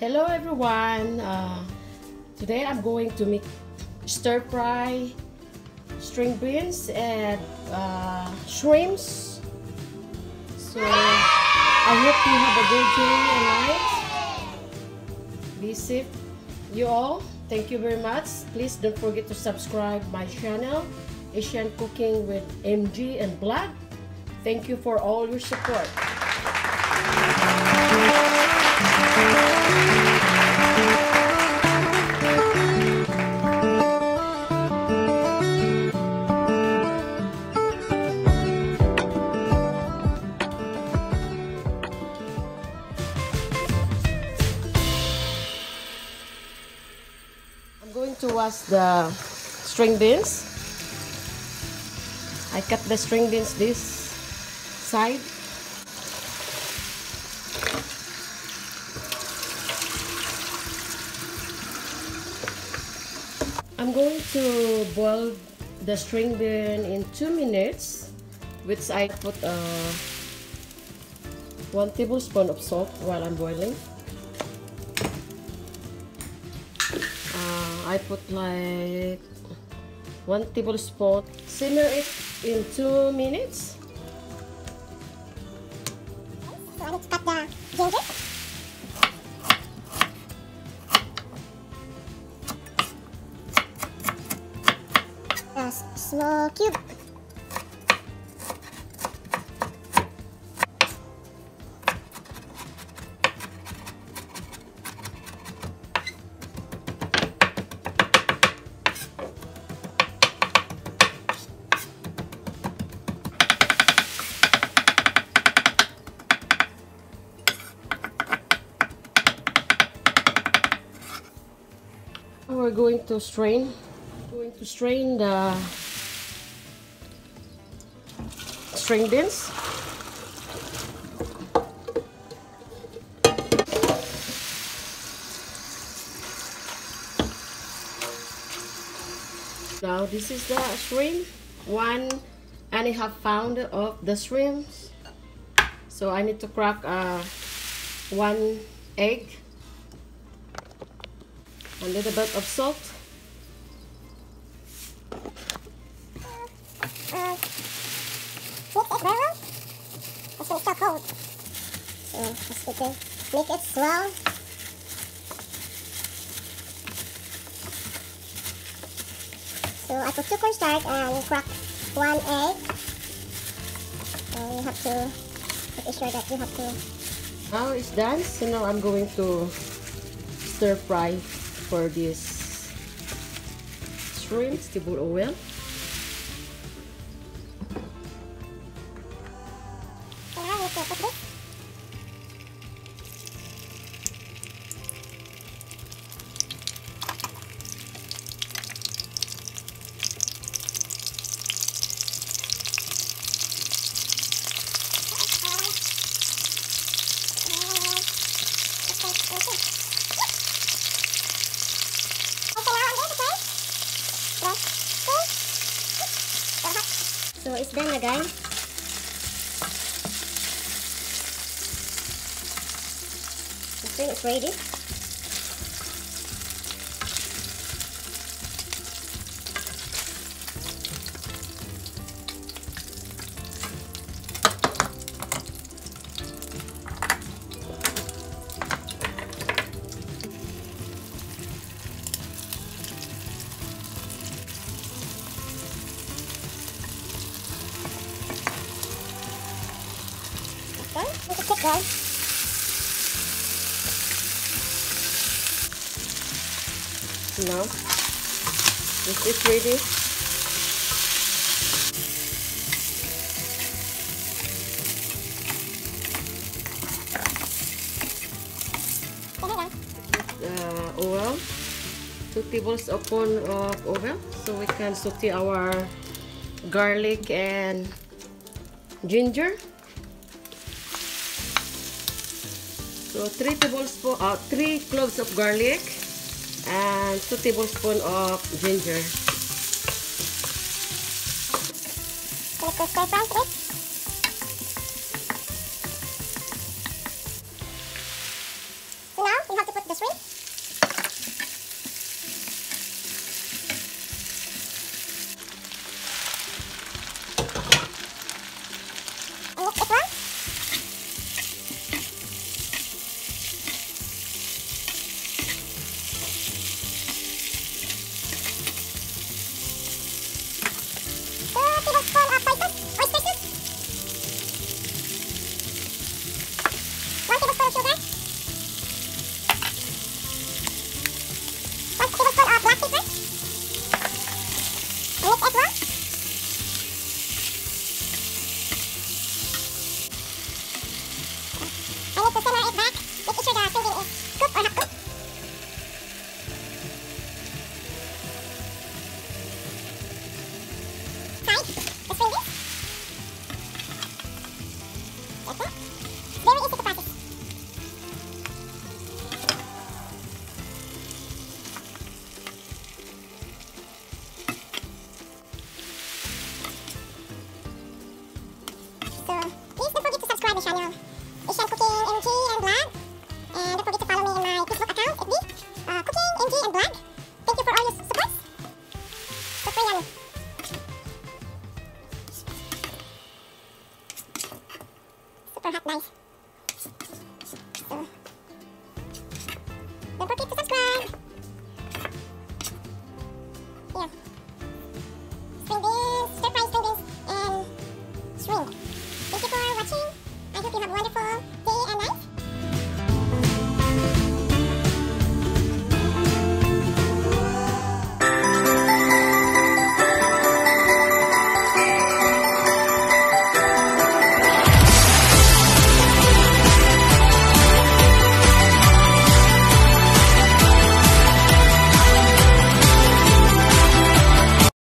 Hello everyone. Today I'm going to make stir fry string beans and shrimps. So I hope you have a good day and night. Be safe, you all. Thank you very much. Please don't forget to subscribe my channel, Asian Cooking with MG and Blood. Thank you for all your support. I'm going to wash the string beans. I cut the string beans this side. I'm going to boil the string bean in 2 minutes, which I put 1 tablespoon of salt while I'm boiling. I put like 1 tablespoon. Simmer it in 2 minutes. So I need to cut the ginger. A small cube. We're going to strain. The string beans. Now this is the shrimp, 1.5 pound of the shrimps. So I need to crack 1 egg, a little bit of salt. Make it very because it's so cold. So just need to make it slow. So I put 2 cornstarch and crack 1 egg. So you have to make sure that you have to. Now it's done. So now I'm going to stir fry for this shrimp, vegetable oil. So now you have to put this. So it's done na guys. The string is ready. Okay, we can check guys. Now this is ready. Oil, 2 tablespoons of oil, so we can saute our garlic and ginger. So 3 cloves of garlic and 2 tablespoons of ginger. Let the stir fry it. So now you have to put the shrimp. And mix it well. So, please don't forget to subscribe my channel. Asian Cooking MG and Vlog. And don't forget to follow me in my Facebook account, FB. Cooking MG and Vlog. Thank you for all your support. Super yummy. Super hot, guys. So, don't forget to subscribe.